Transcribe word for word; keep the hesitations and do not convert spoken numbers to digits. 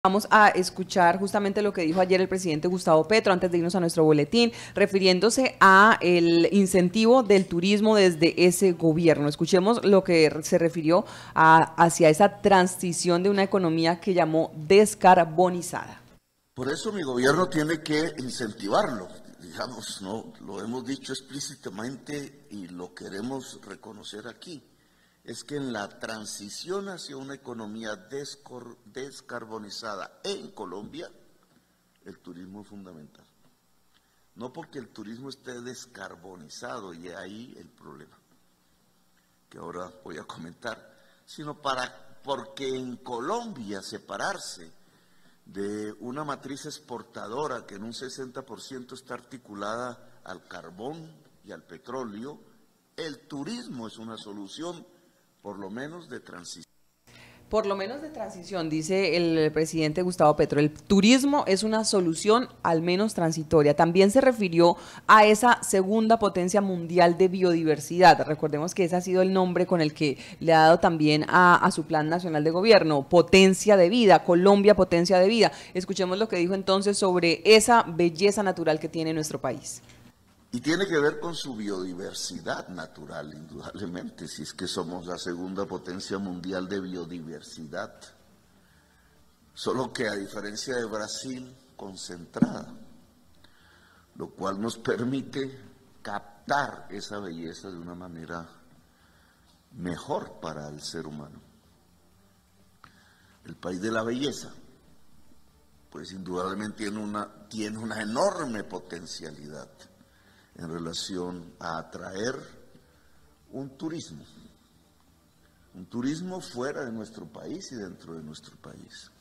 Vamos a escuchar justamente lo que dijo ayer el presidente Gustavo Petro antes de irnos a nuestro boletín, refiriéndose a el incentivo del turismo desde ese gobierno. Escuchemos lo que se refirió a, hacia esa transición de una economía que llamó descarbonizada. Por eso mi gobierno tiene que incentivarlo, digamos, no lo hemos dicho explícitamente y lo queremos reconocer aquí. Es que en la transición hacia una economía descarbonizada en Colombia, el turismo es fundamental. No porque el turismo esté descarbonizado, y ahí el problema, que ahora voy a comentar, sino para, porque en Colombia separarse de una matriz exportadora que en un sesenta por ciento está articulada al carbón y al petróleo, el turismo es una solución por lo menos de transición. Por lo menos de transición, dice el presidente Gustavo Petro. El turismo es una solución al menos transitoria. También se refirió a esa segunda potencia mundial de biodiversidad. Recordemos que ese ha sido el nombre con el que le ha dado también a, a su plan nacional de gobierno, potencia de vida, Colombia potencia de vida. Escuchemos lo que dijo entonces sobre esa belleza natural que tiene nuestro país. Y tiene que ver con su biodiversidad natural, indudablemente, si es que somos la segunda potencia mundial de biodiversidad. Solo que a diferencia de Brasil, concentrada, lo cual nos permite captar esa belleza de una manera mejor para el ser humano. El país de la belleza, pues indudablemente tiene una, tiene una enorme potencialidad en relación a atraer un turismo, un turismo fuera de nuestro país y dentro de nuestro país.